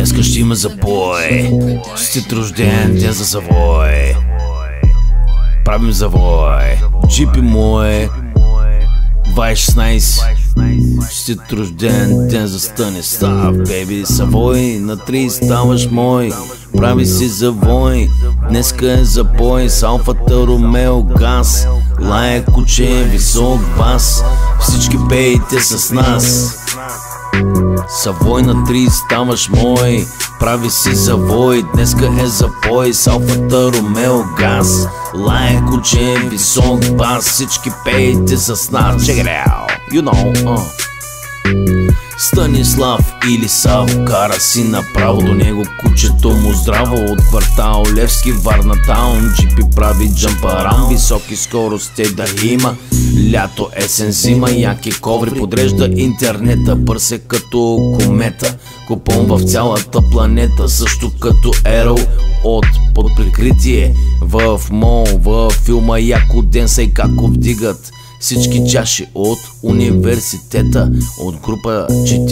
Днеска ще има запой. Честит рожден ден за завой. Правим завой. Джипи мой 2016. Честит рожден ден за Станислав, бейби. Завой на 30 ставаш мой. Прави си завой. Днеска е запой с Алфата Ромео газ. Лая куче, висок бас. Всички пейте с нас. Завой на 30 ставаш мой. Прави си завой. Днеска е запой с Алфата Ромео газ. Лая куче, висок бас. Всички пейте с нас. Check it out. You know, Станислав или Саво, кара си направо до него кучето му здраво. От квартал Левски, Варна таун, джипи прави джампарам. Високи скорости да има, лято, есен, зима. Яки коври подрежда интернета, бърсе като комета. Купон в цялата планета, също като Ерол от под прикритие. В мол, в филма Яко ден са и како вдигат всички чаши от университета. От група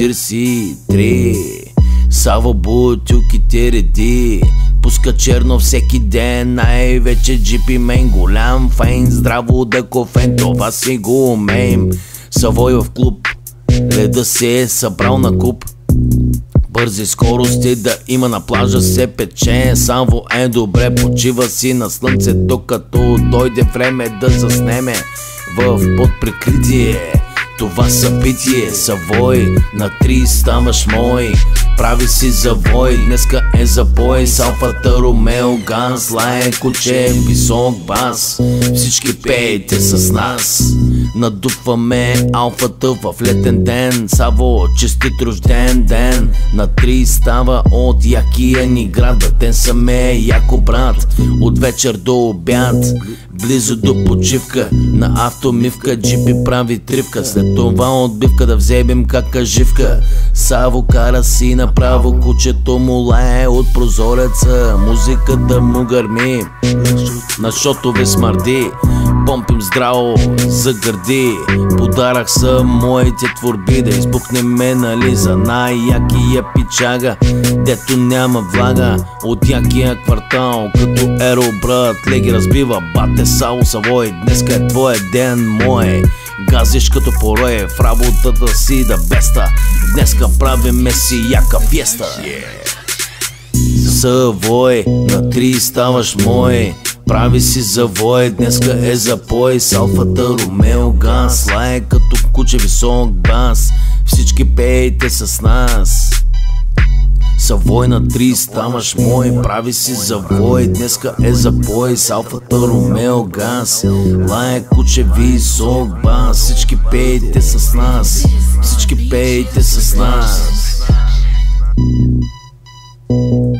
43 Саво бутилките реди. Пуска черно всеки ден, най-вече джипи мен. Голям фейн, здраво да кофен, това си го умеем. Савой в клуб, леда се е събрал на куп. Бързи скорости да има, на плажа се пече. Саво е добре, почива си на слънце, докато дойде време да заснеме в подприкритие това събитие. Завой на 30 ставаш мой. Прави си завой. Днеска е запой с Алфата Ромео газ. Лае куче, висок бас. Всички пейте с нас. Надупваме Алфата в летен ден. Саво, честит рожден ден. На 30 става от якия ни град. Братен съм е яко брат. От вечер до обяд, близо до почивка, на автомивка джипи прави тривка. След това отбивка да вземем кака живка. Саво кара си направо, кучето му лае от прозореца. Музиката му гърми, на шотове смърди. Помпим здраво за гърди. Подарък са моите творби, да избухнеме, нали, за най-якия пичага, дето няма влага. От якия квартал, като Ерол брат, леги разбива. Бате Саво Савой, днеска е твоя ден, мое. Газиш като порое, в работата си да беста. Днеска правиме си яка фиеста. Завой на 30 ставаш мой. Прави си завой, днеска е запой с Алфата Ромео газ. Лае като куче, висок бас. Всички пейте с нас. Завой на 30 ставаш мой. Прави си завой, днеска е запой с Алфата Ромео газ. Лае куче, висок бас. Всички пейте с нас. Всички пейте с нас.